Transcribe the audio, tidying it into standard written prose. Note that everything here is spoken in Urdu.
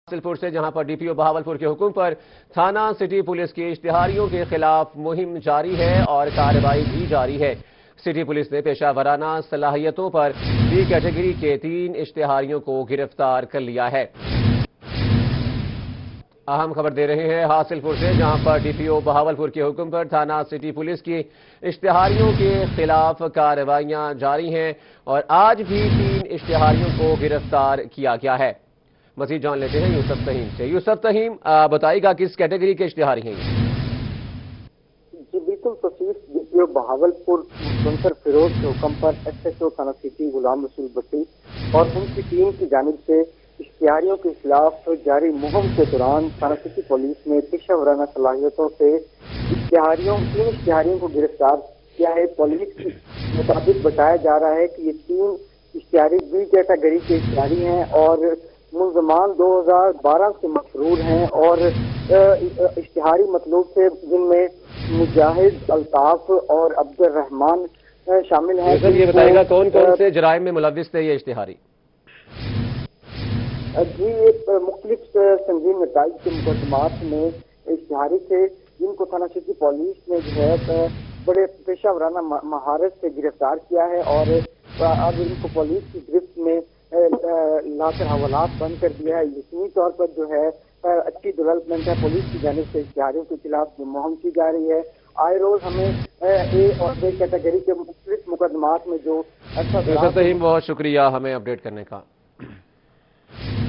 حاصلپور سے، جہاں پر ڈی پی او بہاولپور کے حکم پر تھانہ سٹی پولیس کے اشتہاریوں کے خلاف مہم جاری ہے اور کارروائی بھی جاری ہے۔ سٹی پولیس نے پیشہ ورانہ صلاحیتوں پر بی کیٹیگری کے 3 اشتہاریوں کو گرفتار کر لیا ہے۔ اہم خبر دے رہے ہیں حاصلپور سے، جہاں پر ڈی پی او بہاولپور کے حکم پر تھانہ سٹی پولیس کی اشتہاریوں کے خلاف کارروائیاں جاری ہیں اور آج بھی 3 اشتہاریوں کو گرفتار کیا گیا ہے۔ مزید جان لیتے ہیں یوسف تہیم سے۔ یوسف تہیم، بتائیے گا کس کیٹیگری کے اشتہاری ہیں یہ؟ جی بالکل تفصیل D P O Bahawalpur Mansar Feroz کے حکم پر ایس ایچ او تھانہ سٹی غلام رسول بٹی اور ان کی ٹیم کی جانب سے اشتہاریوں کے خلاف جاری مہم کے دوران تھانہ سٹی پولیس نے پیشہ ورانہ صلاحیتوں سے 3 اشتہاریوں کو گرفتار کیا ہے۔ پولیس کے مطابق بتایا جا رہا ہے کہ یہ 3 اشتہاری بی کیٹیگری کے اشتہاری ہیں اور ملزمان 2012 سے مفرور ہیں اور اشتہاری مطلوب سے جن میں مجاہد، الطاف اور عبد الرحمان شامل ہیں۔ یہ بتائے گا کون کون سے جرائم میں ملوث تھے یہ اشتہاری؟ جی یہ مختلف سنگین نتائج کے مقدمات میں اشتہاری تھے، جن کو تھانہ سٹی پولیس نے جو ہے بڑے پیشہ ورانہ مہارت سے گرفتار کیا ہے اور اب ان کو پولیس کی گرفت میں لا کر حوالات بند کر دیا ہے۔ یقینی طور پر جو ہے اچھی ڈیولپمنٹ ہے، پولیس کی جانب سے اشتہاریوں کے خلاف مہم کی جا رہی ہے۔ آئے روز ہمیں اے اور بی کیٹیگری کے مختلف مقدمات میں جو یوسف تہیم، بہت شکریہ ہمیں اپڈیٹ کرنے کا۔